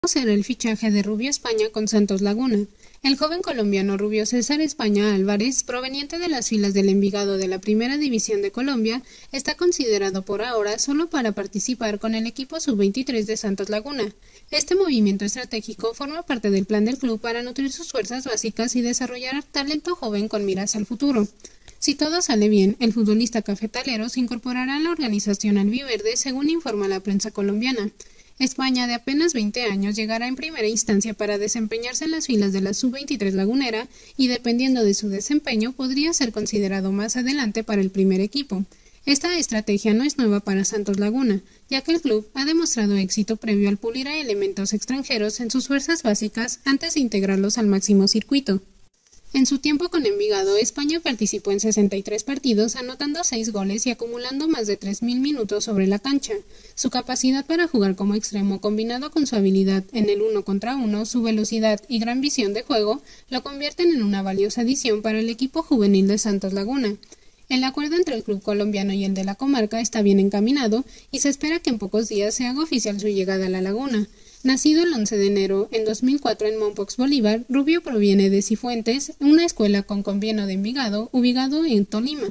Será el fichaje de Rubio España con Santos Laguna. El joven colombiano Rubio César España Álvarez, proveniente de las filas del Envigado de la Primera División de Colombia, está considerado por ahora solo para participar con el equipo sub-23 de Santos Laguna. Este movimiento estratégico forma parte del plan del club para nutrir sus fuerzas básicas y desarrollar talento joven con miras al futuro. Si todo sale bien, el futbolista cafetalero se incorporará a la organización albiverde, según informa la prensa colombiana. España, de apenas 20 años, llegará en primera instancia para desempeñarse en las filas de la sub-23 lagunera y, dependiendo de su desempeño, podría ser considerado más adelante para el primer equipo. Esta estrategia no es nueva para Santos Laguna, ya que el club ha demostrado éxito previo al pulir a elementos extranjeros en sus fuerzas básicas antes de integrarlos al máximo circuito. En su tiempo con Envigado, España participó en 63 partidos, anotando 6 goles y acumulando más de 3.000 minutos sobre la cancha. Su capacidad para jugar como extremo, combinado con su habilidad en el 1 contra 1, su velocidad y gran visión de juego, lo convierten en una valiosa adición para el equipo juvenil de Santos Laguna. El acuerdo entre el club colombiano y el de la comarca está bien encaminado y se espera que en pocos días se haga oficial su llegada a la laguna. Nacido el 11 de enero en 2004 en Mompox, Bolívar, Rubio proviene de Cifuentes, una escuela con convenio de Envigado, ubicado en Tolima.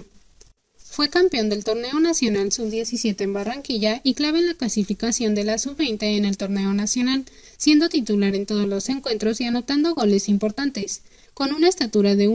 Fue campeón del Torneo Nacional Sub-17 en Barranquilla y clave en la clasificación de la Sub-20 en el Torneo Nacional, siendo titular en todos los encuentros y anotando goles importantes. Con una estatura de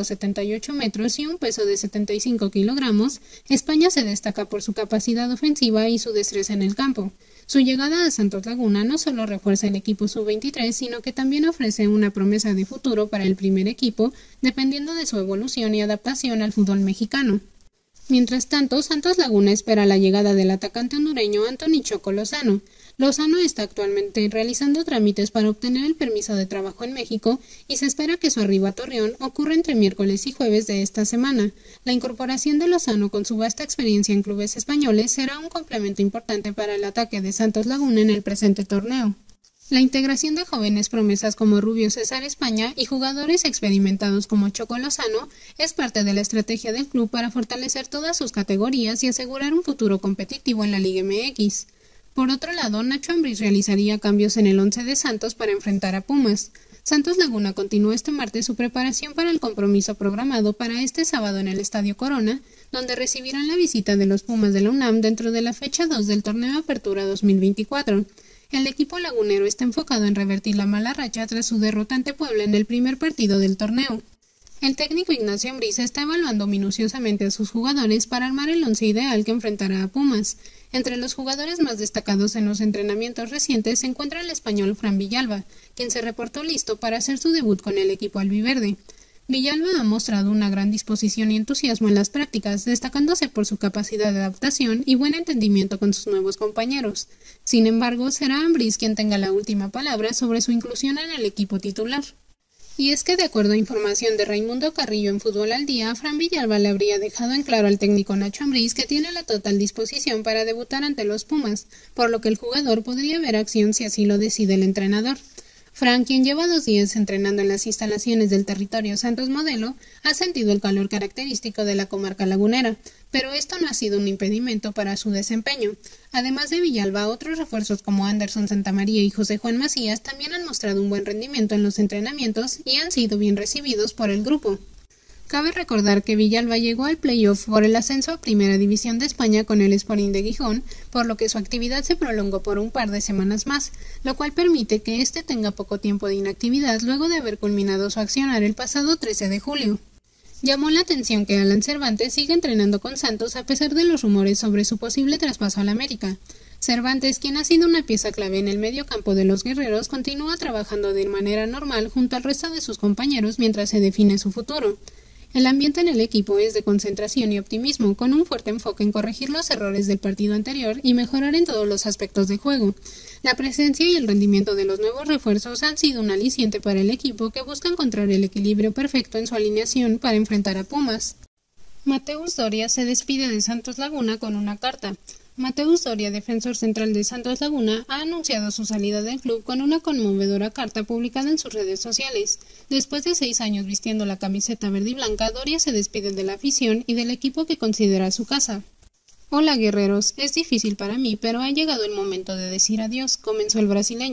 1.78 metros y un peso de 75 kilogramos, España se destaca por su capacidad ofensiva y su destreza en el campo. Su llegada a Santos Laguna no solo refuerza el equipo sub-23, sino que también ofrece una promesa de futuro para el primer equipo, dependiendo de su evolución y adaptación al fútbol mexicano. Mientras tanto, Santos Laguna espera la llegada del atacante hondureño Anthony Choco Lozano. Lozano está actualmente realizando trámites para obtener el permiso de trabajo en México y se espera que su arribo a Torreón ocurra entre miércoles y jueves de esta semana. La incorporación de Lozano con su vasta experiencia en clubes españoles será un complemento importante para el ataque de Santos Laguna en el presente torneo. La integración de jóvenes promesas como Rubio César España y jugadores experimentados como Choco Lozano es parte de la estrategia del club para fortalecer todas sus categorías y asegurar un futuro competitivo en la Liga MX. Por otro lado, Nacho Ambriz realizaría cambios en el once de Santos para enfrentar a Pumas. Santos Laguna continuó este martes su preparación para el compromiso programado para este sábado en el Estadio Corona, donde recibirán la visita de los Pumas de la UNAM dentro de la fecha 2 del Torneo Apertura 2024. El equipo lagunero está enfocado en revertir la mala racha tras su derrota ante Puebla en el primer partido del torneo. El técnico Ignacio Ambriz está evaluando minuciosamente a sus jugadores para armar el once ideal que enfrentará a Pumas. Entre los jugadores más destacados en los entrenamientos recientes se encuentra el español Fran Villalba, quien se reportó listo para hacer su debut con el equipo albiverde. Villalba ha mostrado una gran disposición y entusiasmo en las prácticas, destacándose por su capacidad de adaptación y buen entendimiento con sus nuevos compañeros. Sin embargo, será Ambriz quien tenga la última palabra sobre su inclusión en el equipo titular. Y es que, de acuerdo a información de Raimundo Carrillo en Fútbol al Día, Fran Villalba le habría dejado en claro al técnico Nacho Ambriz que tiene la total disposición para debutar ante los Pumas, por lo que el jugador podría ver acción si así lo decide el entrenador. Fran, quien lleva 2 días entrenando en las instalaciones del territorio Santos Modelo, ha sentido el calor característico de la comarca lagunera, pero esto no ha sido un impedimento para su desempeño. Además de Villalba, otros refuerzos como Anderson Santamaría y José Juan Macías también han mostrado un buen rendimiento en los entrenamientos y han sido bien recibidos por el grupo. Cabe recordar que Villalba llegó al playoff por el ascenso a Primera División de España con el Sporting de Gijón, por lo que su actividad se prolongó por un par de semanas más, lo cual permite que éste tenga poco tiempo de inactividad luego de haber culminado su accionar el pasado 13 de julio. Llamó la atención que Alan Cervantes siga entrenando con Santos a pesar de los rumores sobre su posible traspaso al América. Cervantes, quien ha sido una pieza clave en el medio campo de los guerreros, continúa trabajando de manera normal junto al resto de sus compañeros mientras se define su futuro. El ambiente en el equipo es de concentración y optimismo, con un fuerte enfoque en corregir los errores del partido anterior y mejorar en todos los aspectos de juego. La presencia y el rendimiento de los nuevos refuerzos han sido un aliciente para el equipo que busca encontrar el equilibrio perfecto en su alineación para enfrentar a Pumas. Mateus Doria se despide de Santos Laguna con una carta. Mateus Doria, defensor central de Santos Laguna, ha anunciado su salida del club con una conmovedora carta publicada en sus redes sociales. Después de 6 años vistiendo la camiseta verde y blanca, Doria se despide de la afición y del equipo que considera su casa. Hola guerreros, es difícil para mí, pero ha llegado el momento de decir adiós, comenzó el brasileño.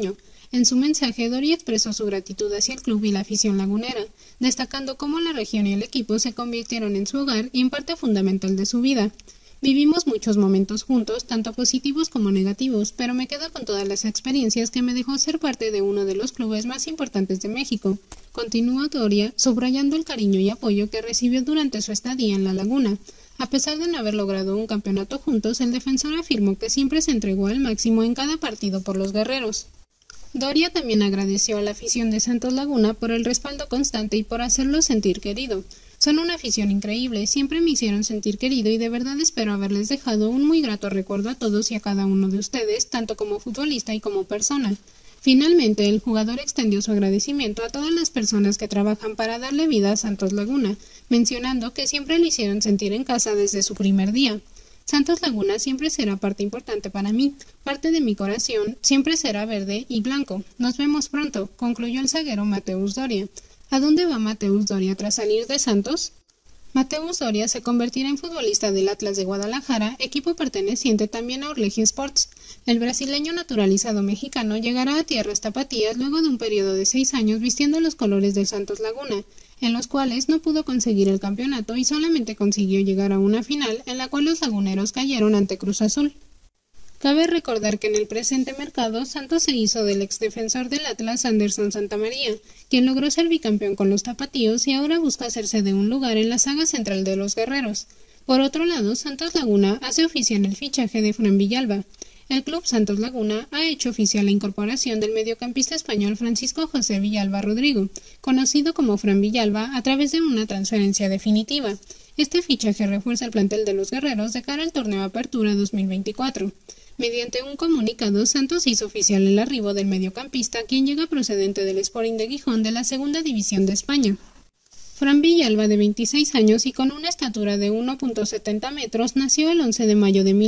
En su mensaje, Doria expresó su gratitud hacia el club y la afición lagunera, destacando cómo la región y el equipo se convirtieron en su hogar y en parte fundamental de su vida. Vivimos muchos momentos juntos, tanto positivos como negativos, pero me quedo con todas las experiencias que me dejó ser parte de uno de los clubes más importantes de México. Continuó Doria, subrayando el cariño y apoyo que recibió durante su estadía en La Laguna. A pesar de no haber logrado un campeonato juntos, el defensor afirmó que siempre se entregó al máximo en cada partido por los guerreros. Doria también agradeció a la afición de Santos Laguna por el respaldo constante y por hacerlo sentir querido. Son una afición increíble, siempre me hicieron sentir querido y de verdad espero haberles dejado un muy grato recuerdo a todos y a cada uno de ustedes, tanto como futbolista y como persona. Finalmente, el jugador extendió su agradecimiento a todas las personas que trabajan para darle vida a Santos Laguna, mencionando que siempre le hicieron sentir en casa desde su primer día. Santos Laguna siempre será parte importante para mí, parte de mi corazón, siempre será verde y blanco. Nos vemos pronto, concluyó el zaguero Mateus Doria. ¿A dónde va Mateus Doria tras salir de Santos? Mateus Doria se convertirá en futbolista del Atlas de Guadalajara, equipo perteneciente también a Urleji Sports. El brasileño naturalizado mexicano llegará a tierras tapatías luego de un periodo de 6 años vistiendo los colores del Santos Laguna, en los cuales no pudo conseguir el campeonato y solamente consiguió llegar a una final en la cual los laguneros cayeron ante Cruz Azul. Cabe recordar que en el presente mercado, Santos se hizo del exdefensor del Atlas Anderson Santamaría, quien logró ser bicampeón con los tapatíos y ahora busca hacerse de un lugar en la saga central de los guerreros. Por otro lado, Santos Laguna hace oficial el fichaje de Fran Villalba. El club Santos Laguna ha hecho oficial la incorporación del mediocampista español Francisco José Villalba Rodrigo, conocido como Fran Villalba, a través de una transferencia definitiva. Este fichaje refuerza el plantel de los guerreros de cara al torneo Apertura 2024. Mediante un comunicado, Santos hizo oficial el arribo del mediocampista, quien llega procedente del Sporting de Gijón de la Segunda División de España. Fran Villalba, de 26 años y con una estatura de 1,70 metros, nació el 11 de mayo de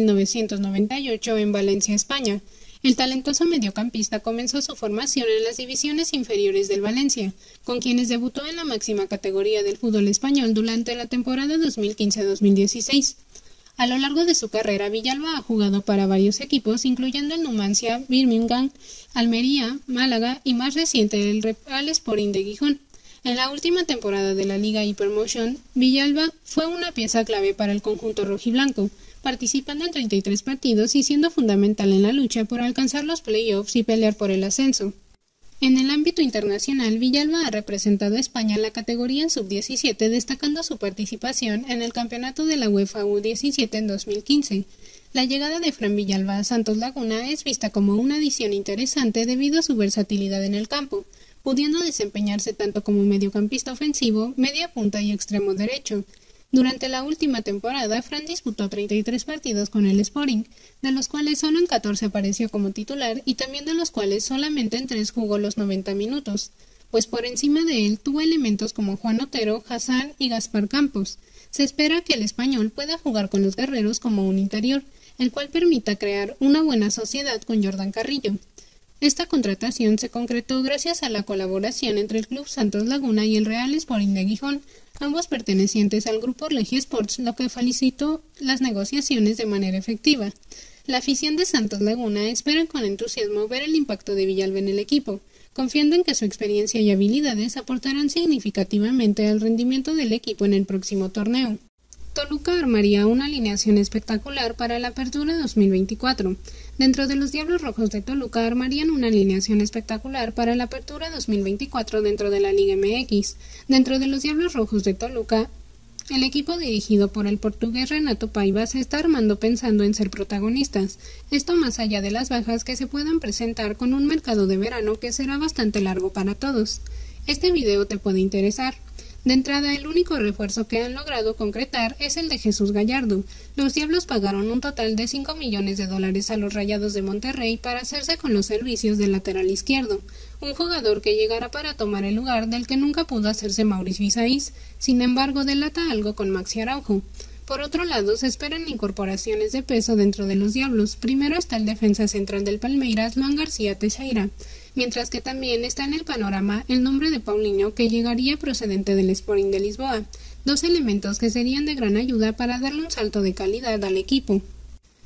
1998 en Valencia, España. El talentoso mediocampista comenzó su formación en las divisiones inferiores del Valencia, con quienes debutó en la máxima categoría del fútbol español durante la temporada 2015-2016. A lo largo de su carrera, Villalba ha jugado para varios equipos, incluyendo el Numancia, Birmingham, Almería, Málaga y más reciente el Real Sporting de Gijón. En la última temporada de la Liga Hypermotion, Villalba fue una pieza clave para el conjunto rojiblanco, participando en 33 partidos y siendo fundamental en la lucha por alcanzar los playoffs y pelear por el ascenso. En el ámbito internacional, Villalba ha representado a España en la categoría sub-17, destacando su participación en el campeonato de la UEFA U17 en 2015. La llegada de Fran Villalba a Santos Laguna es vista como una adición interesante debido a su versatilidad en el campo, pudiendo desempeñarse tanto como mediocampista ofensivo, media punta y extremo derecho. Durante la última temporada, Fran disputó 33 partidos con el Sporting, de los cuales solo en 14 apareció como titular y también de los cuales solamente en 3 jugó los 90 minutos, pues por encima de él tuvo elementos como Juan Otero, Hassan y Gaspar Campos. Se espera que el español pueda jugar con los guerreros como un interior, el cual permita crear una buena sociedad con Jordan Carrillo. Esta contratación se concretó gracias a la colaboración entre el Club Santos Laguna y el Real Sporting de Gijón, ambos pertenecientes al grupo Urleji Sports, lo que facilitó las negociaciones de manera efectiva. La afición de Santos Laguna espera con entusiasmo ver el impacto de Villalba en el equipo, confiando en que su experiencia y habilidades aportarán significativamente al rendimiento del equipo en el próximo torneo. Toluca armaría una alineación espectacular para la Apertura 2024. Dentro de los Diablos Rojos de Toluca armarían una alineación espectacular para la Apertura 2024 dentro de la Liga MX. Dentro de los Diablos Rojos de Toluca, el equipo dirigido por el portugués Renato Paiva se está armando pensando en ser protagonistas, esto más allá de las bajas que se puedan presentar con un mercado de verano que será bastante largo para todos. Este video te puede interesar. De entrada, el único refuerzo que han logrado concretar es el de Jesús Gallardo. Los Diablos pagaron un total de $5 millones a los Rayados de Monterrey para hacerse con los servicios del lateral izquierdo, un jugador que llegará para tomar el lugar del que nunca pudo hacerse Mauricio Isaaís. Sin embargo, delata algo con Maxi Araujo. Por otro lado, se esperan incorporaciones de peso dentro de los Diablos. Primero está el defensa central del Palmeiras, Luan García Teixeira, mientras que también está en el panorama el nombre de Paulinho, que llegaría procedente del Sporting de Lisboa, dos elementos que serían de gran ayuda para darle un salto de calidad al equipo.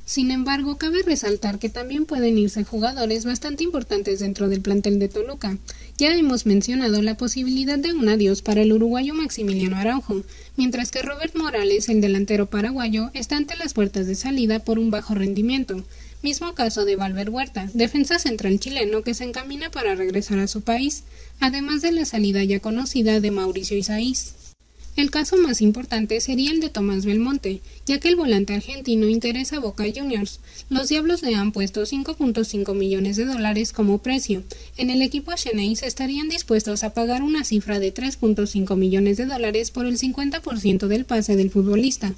Sin embargo, cabe resaltar que también pueden irse jugadores bastante importantes dentro del plantel de Toluca. Ya hemos mencionado la posibilidad de un adiós para el uruguayo Maximiliano Araujo, mientras que Robert Morales, el delantero paraguayo, está ante las puertas de salida por un bajo rendimiento. Mismo caso de Valver Huerta, defensa central chileno que se encamina para regresar a su país, además de la salida ya conocida de Mauricio Isaíz. El caso más importante sería el de Tomás Belmonte, ya que el volante argentino interesa a Boca Juniors. Los Diablos le han puesto $5.5 millones como precio. En el equipo Xeneize estarían dispuestos a pagar una cifra de $3.5 millones por el 50% del pase del futbolista.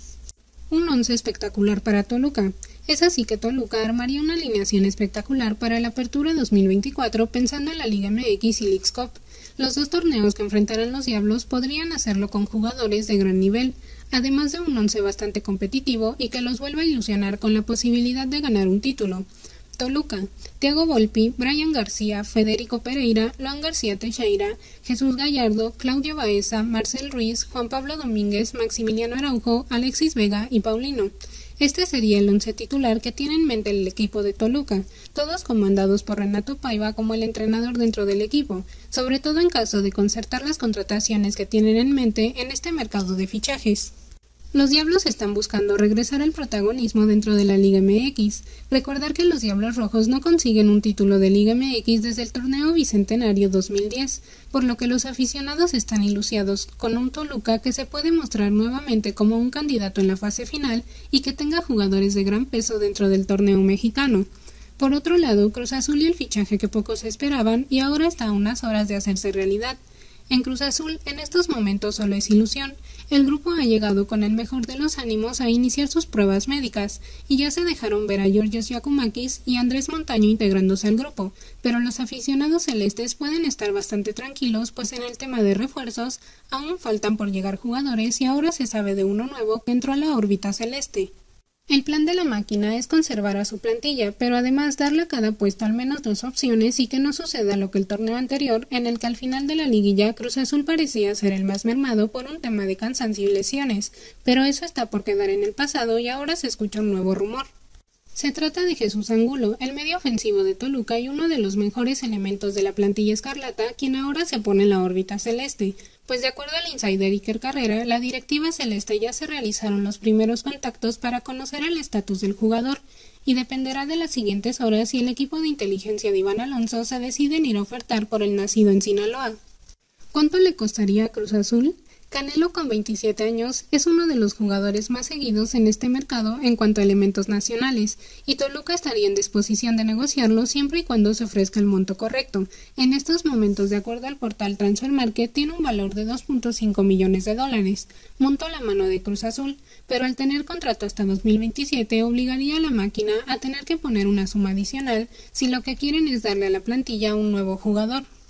Un once espectacular para Toluca. Es así que Toluca armaría una alineación espectacular para la apertura 2024 pensando en la Liga MX y Leagues Cup. Los dos torneos que enfrentarán los Diablos podrían hacerlo con jugadores de gran nivel, además de un once bastante competitivo y que los vuelva a ilusionar con la posibilidad de ganar un título. Toluca, Thiago Volpi, Brian García, Federico Pereira, Luan García Teixeira, Jesús Gallardo, Claudio Baeza, Marcel Ruiz, Juan Pablo Domínguez, Maximiliano Araujo, Alexis Vega y Paulino. Este sería el once titular que tiene en mente el equipo de Toluca, todos comandados por Renato Paiva como el entrenador dentro del equipo, sobre todo en caso de concertar las contrataciones que tienen en mente en este mercado de fichajes. Los Diablos están buscando regresar al protagonismo dentro de la Liga MX. Recordar que los Diablos Rojos no consiguen un título de Liga MX desde el torneo Bicentenario 2010, por lo que los aficionados están ilusionados con un Toluca que se puede mostrar nuevamente como un candidato en la fase final y que tenga jugadores de gran peso dentro del torneo mexicano. Por otro lado, Cruz Azul y el fichaje que pocos esperaban y ahora está a unas horas de hacerse realidad. En Cruz Azul, en estos momentos solo es ilusión. El grupo ha llegado con el mejor de los ánimos a iniciar sus pruebas médicas, y ya se dejaron ver a Georgios Giacomakis y Andrés Montaño integrándose al grupo, pero los aficionados celestes pueden estar bastante tranquilos, pues en el tema de refuerzos aún faltan por llegar jugadores y ahora se sabe de uno nuevo que entró a la órbita celeste. El plan de la máquina es conservar a su plantilla, pero además darle a cada puesto al menos dos opciones y que no suceda lo que el torneo anterior, en el que al final de la liguilla Cruz Azul parecía ser el más mermado por un tema de cansancio y lesiones, pero eso está por quedar en el pasado y ahora se escucha un nuevo rumor. Se trata de Jesús Angulo, el medio ofensivo de Toluca y uno de los mejores elementos de la plantilla escarlata, quien ahora se pone en la órbita celeste, pues de acuerdo al insider Iker Carrera, la directiva celeste ya se realizaron los primeros contactos para conocer el estatus del jugador, y dependerá de las siguientes horas si el equipo de inteligencia de Iván Alonso se decide en ir a ofertar por el nacido en Sinaloa. ¿Cuánto le costaría a Cruz Azul? Canelo, con 27 años, es uno de los jugadores más seguidos en este mercado en cuanto a elementos nacionales, y Toluca estaría en disposición de negociarlo siempre y cuando se ofrezca el monto correcto. En estos momentos, de acuerdo al portal Transfermarkt, tiene un valor de $2.5 millones, monto a la mano de Cruz Azul, pero al tener contrato hasta 2027 obligaría a la máquina a tener que poner una suma adicional si lo que quieren es darle a la plantilla un nuevo jugador.